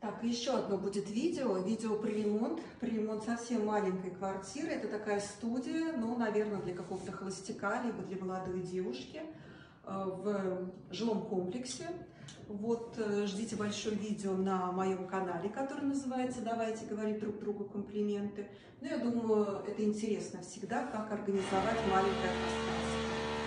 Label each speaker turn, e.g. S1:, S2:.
S1: Так, еще одно будет видео про ремонт совсем маленькой квартиры. Это такая студия, ну, наверное, для какого-то холостяка, либо для молодой девушки в жилом комплексе. Вот, ждите большое видео на моем канале, который называется «Давайте говорить друг другу комплименты». Ну, я думаю, это интересно всегда, как организовать маленькое пространство.